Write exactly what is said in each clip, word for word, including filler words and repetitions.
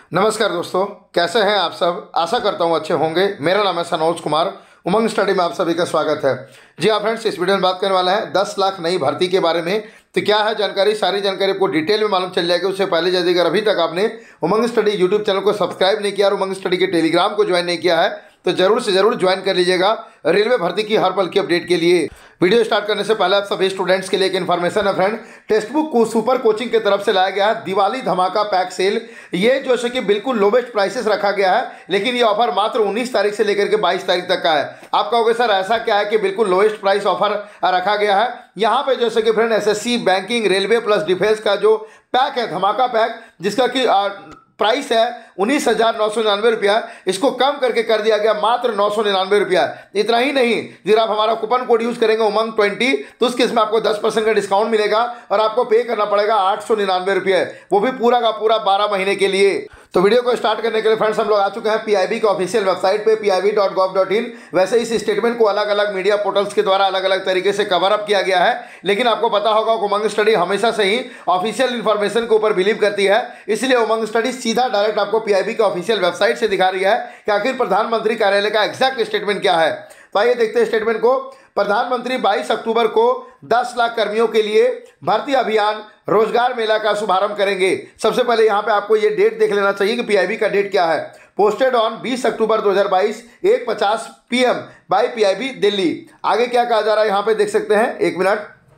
नमस्कार दोस्तों, कैसे हैं आप सब। आशा करता हूं अच्छे होंगे। मेरा नाम है सनोज कुमार। उमंग स्टडी में आप सभी का स्वागत है। जी हाँ फ्रेंड्स, इस वीडियो में बात करने वाला है दस लाख नई भर्ती के बारे में। तो क्या है जानकारी, सारी जानकारी आपको डिटेल में मालूम चल जाएगी। उससे पहले यदि अगर अभी तक आपने उमंग स्टडी यूट्यूब चैनल को सब्सक्राइब नहीं किया और उमंग स्टडी के टेलीग्राम को ज्वाइन नहीं किया है तो जरूर से जरूर ज्वाइन कर लीजिएगा रेलवे भर्ती की हर पल की अपडेट के लिए। वीडियो स्टार्ट करने से पहले आप सभी स्टूडेंट्स के लिए एक इन्फॉर्मेशन है फ्रेंड। टेक्स्ट बुक को सुपर कोचिंग की तरफ से लाया गया है दिवाली धमाका पैक सेल। ये जो है कि बिल्कुल लोवेस्ट प्राइसेस रखा गया है, लेकिन ये ऑफर मात्र उन्नीस तारीख से लेकर के बाईस तारीख तक का है। आप कहोगे सर ऐसा क्या है कि बिल्कुल लोवेस्ट प्राइस ऑफर रखा गया है। यहाँ पे जैसे कि friend SSC, banking, railway plus defence का जो पैक है, धमाका पैक, जिसका कि प्राइस है उन्नीस हजार नौ सौ निन्यानवे रुपया, इसको कम करके कर दिया गया मात्र नौ सौ निन्यानवे रुपया। इतना ही नहीं, अगर आप हमारा कूपन कोड यूज करेंगे उमंग ट्वेंटी तो उसके इसमें आपको दस परसेंट का डिस्काउंट मिलेगा और आपको पे करना पड़ेगा आठ सौ निन्यानवे रुपये, वो भी पूरा का पूरा बारह महीने के लिए। तो वीडियो को स्टार्ट करने के लिए फ्रेंड्स हम लोग आ चुके हैं पीआईबी के ऑफिशियल वेबसाइट पे P I B dot gov dot in. वैसे इस स्टेटमेंट को अलग अलग मीडिया पोर्टल्स के द्वारा अलग अलग तरीके से कवर अप किया गया है, लेकिन आपको पता होगा उमंग स्टडी हमेशा से ही ऑफिशियल इन्फॉर्मेशन के ऊपर बिलीव करती है। इसलिए उमंग स्टडी सीधा डायरेक्ट आपको पीआईबी के ऑफिशियल वेबसाइट से दिखा रही है कि आखिर प्रधानमंत्री कार्यालय का एग्जैक्ट स्टेटमेंट क्या है। तो आइए देखते हैं स्टेटमेंट को। प्रधानमंत्री बाईस अक्टूबर को दस लाख कर्मियों के लिए भर्ती अभियान रोजगार मेला का शुभारंभ करेंगे। सबसे पहले यहां पे आपको ये डेट देख लेना चाहिए कि पीआईबी का डेट क्या है। पोस्टेड ऑन बीस अक्टूबर दो हज़ार बाईस एक पचास पीएम बाय पीआईबी दिल्ली। आगे क्या कहा जा रहा है यहां पे देख सकते हैं, एक मिनट।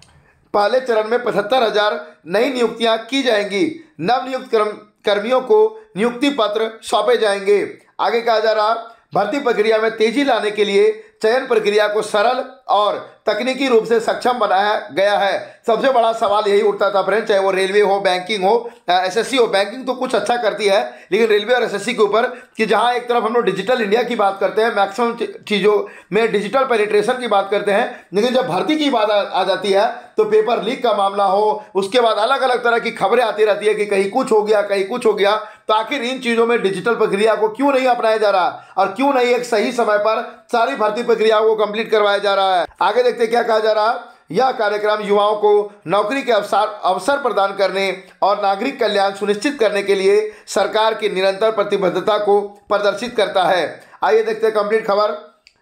पहले चरण में पचहत्तर हजार नई नियुक्तियां की जाएंगी। नवनियुक्त कर्मियों को नियुक्ति पत्र सौंपे जाएंगे। आगे कहा जा रहा, भर्ती प्रक्रिया में तेजी लाने के लिए चयन प्रक्रिया को सरल और तकनीकी रूप से सक्षम बनाया गया है। सबसे बड़ा सवाल यही उठता था फ्रेंड, चाहे वो रेलवे हो, बैंकिंग हो, एसएससी हो। बैंकिंग तो कुछ अच्छा करती है, लेकिन रेलवे और एसएससी के ऊपर कि जहां एक तरफ हम लोग डिजिटल इंडिया की बात करते हैं, मैक्सिमम चीज़ों में डिजिटल पेनिट्रेशन की बात करते हैं, लेकिन जब भर्ती की बात आ जाती है तो पेपर लीक का मामला हो, उसके बाद अलग अलग तरह की खबरें आती रहती है कि कहीं कुछ हो गया, कहीं कुछ हो गया। तो आखिर इन चीज़ों में डिजिटल प्रक्रिया को क्यों नहीं अपनाया जा रहा और क्यों नहीं एक सही समय पर सारी भर्ती प्रक्रियाओं को कंप्लीट करवाया जा रहा है। आगे देखते क्या कहा जा रहा है। यह कार्यक्रम युवाओं को नौकरी के अवसर अवसर प्रदान करने और नागरिक कल्याण सुनिश्चित करने के लिए सरकार की निरंतर प्रतिबद्धता को प्रदर्शित करता है। आइए देखते हैं कंप्लीट खबर।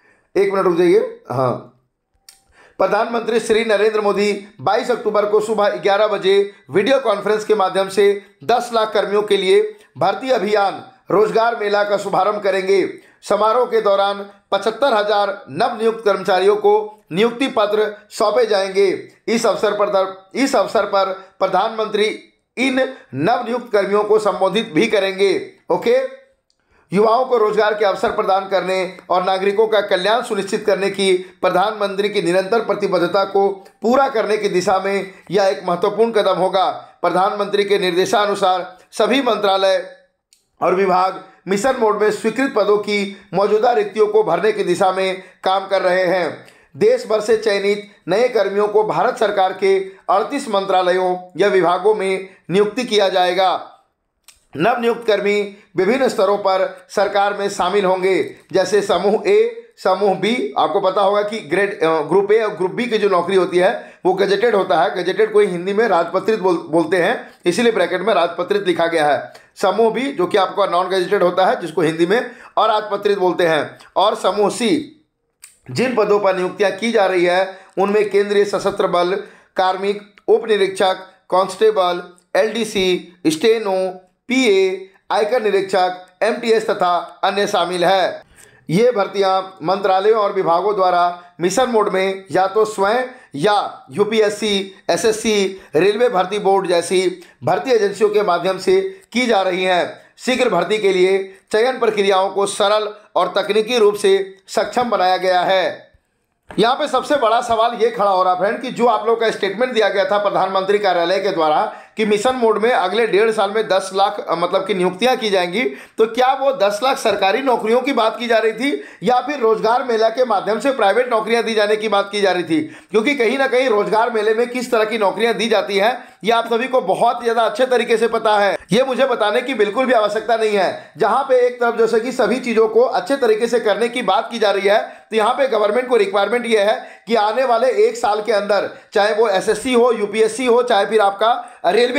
एक मिनट रुक जाइए। हाँ, प्रधानमंत्री श्री नरेंद्र मोदी बाईस अक्टूबर को सुबह ग्यारह बजे वीडियो कॉन्फ्रेंस के माध्यम से दस लाख कर्मियों के लिए भर्ती अभियान रोजगार मेला का शुभारंभ करेंगे। समारोह के दौरान पचहत्तर हजार नवनियुक्त कर्मचारियों को नियुक्ति पत्र सौंपे जाएंगे। इस अवसर पर इस अवसर पर प्रधानमंत्री इन नवनियुक्त कर्मियों को संबोधित भी करेंगे। ओके, युवाओं को रोजगार के अवसर प्रदान करने और नागरिकों का कल्याण सुनिश्चित करने की प्रधानमंत्री की निरंतर प्रतिबद्धता को पूरा करने की दिशा में यह एक महत्वपूर्ण कदम होगा। प्रधानमंत्री के निर्देशानुसार सभी मंत्रालय और विभाग मिशन मोड में स्वीकृत पदों की मौजूदा रिक्तियों को भरने की दिशा में काम कर रहे हैं। देश भर से चयनित नए कर्मियों को भारत सरकार के अड़तीस मंत्रालयों या विभागों में नियुक्ति किया जाएगा। नवनियुक्त कर्मी विभिन्न स्तरों पर सरकार में शामिल होंगे, जैसे समूह ए, समूह बी। आपको पता होगा कि ग्रेड ग्रुप ए और ग्रुप बी की जो नौकरी होती है वो गजेटेड होता है। गजेटेड को हिंदी में राजपत्रित बोल, बोलते हैं, इसीलिए ब्रैकेट में राजपत्रित लिखा गया है। समूह बी जो कि आपका नॉन गजेटेड होता है, जिसको हिंदी में अराजपत्रित बोलते हैं। और समूह सी, जिन पदों पर नियुक्तियां की जा रही है उनमें केंद्रीय सशस्त्र बल, कार्मिक, उप निरीक्षक, कांस्टेबल, एलडीसी, स्टेनो, पीए, आयकर निरीक्षक, एमटीएस तथा अन्य शामिल है। ये भर्तियां मंत्रालयों और विभागों द्वारा मिशन मोड में या तो स्वयं या यूपीएससी, एसएससी, रेलवे भर्ती बोर्ड जैसी भर्ती एजेंसियों के माध्यम से की जा रही हैं। शीघ्र भर्ती के लिए चयन प्रक्रियाओं को सरल और तकनीकी रूप से सक्षम बनाया गया है। यहाँ पे सबसे बड़ा सवाल ये खड़ा हो रहा फ्रेंड कि जो आप लोग का स्टेटमेंट दिया गया था प्रधानमंत्री कार्यालय के द्वारा कि मिशन मोड में अगले डेढ़ साल में दस लाख मतलब कि नियुक्तियां की जाएंगी, तो क्या वो दस लाख सरकारी नौकरियों की बात की जा रही थी या फिर रोजगार मेला के माध्यम से प्राइवेट नौकरियां दी जाने की बात की जा रही थी? क्योंकि कहीं ना कहीं रोजगार मेले में किस तरह की नौकरियां दी जाती हैं ये आप सभी को बहुत ज़्यादा अच्छे तरीके से पता है। ये मुझे बताने की बिल्कुल भी आवश्यकता नहीं है। जहाँ पे एक तरफ जैसे कि सभी चीज़ों को अच्छे तरीके से करने की बात की जा रही है, तो यहाँ पे गवर्नमेंट को रिक्वायरमेंट ये है कि आने वाले एक साल के अंदर, चाहे वो एसएससी हो, यूपीएससी हो, चाहे फिर आपका रेलवे हो,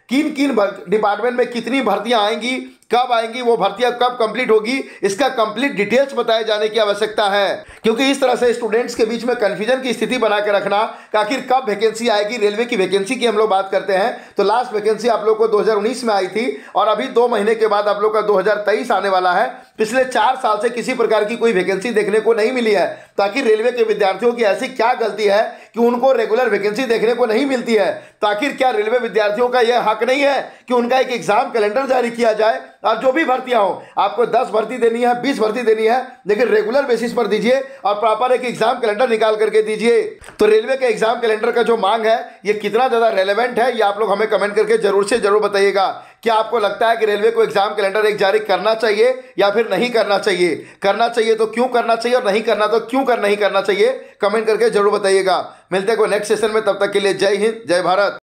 किन किन डिपार्टमेंट में कितनी भर्तियां आएंगी, कब आएंगी, वो भर्तियां कब कंप्लीट होगी, इसका कंप्लीट डिटेल्स बताए जाने की आवश्यकता है। क्योंकि इस तरह से स्टूडेंट्स के बीच में कंफ्यूजन की स्थिति बना के रखना कि आखिर कब वैकेंसी आएगी। रेलवे की वैकेंसी की हम लोग बात करते हैं तो लास्ट वैकेंसी आप लोग को दो हज़ार उन्नीस में आई थी और अभी दो महीने के बाद आप लोग का दो हज़ार तेईस आने वाला है। पिछले चार साल से किसी प्रकार की कोई वैकेंसी देखने को नहीं मिली है। ताकि रेलवे के विद्यार्थियों की ऐसी क्या गलती है कि उनको रेगुलर वैकेंसी देखने को नहीं मिलती है। तो आखिर क्या रेलवे विद्यार्थियों का यह हक नहीं है कि उनका एक एग्जाम कैलेंडर जारी किया जाए और जो भी भर्तियां हो, आपको दस भर्ती देनी है, बीस भर्ती देनी है, लेकिन रेगुलर बेसिस पर दीजिए और प्रॉपर एक एग्जाम कैलेंडर निकाल करके दीजिए। तो रेलवे के एग्जाम कैलेंडर का जो मांग है ये कितना ज्यादा रेलेवेंट है, ये आप लोग हमें कमेंट करके जरूर से जरूर बताइएगा। क्या आपको लगता है कि रेलवे को एग्जाम कैलेंडर एक जारी करना चाहिए या फिर नहीं करना चाहिए? करना चाहिए तो क्यों करना चाहिए और नहीं करना तो क्यों कर नहीं करना चाहिए, कमेंट करके जरूर बताइएगा। मिलते हैं कोई नेक्स्ट सेशन में, तब तक के लिए जय हिंद, जय भारत।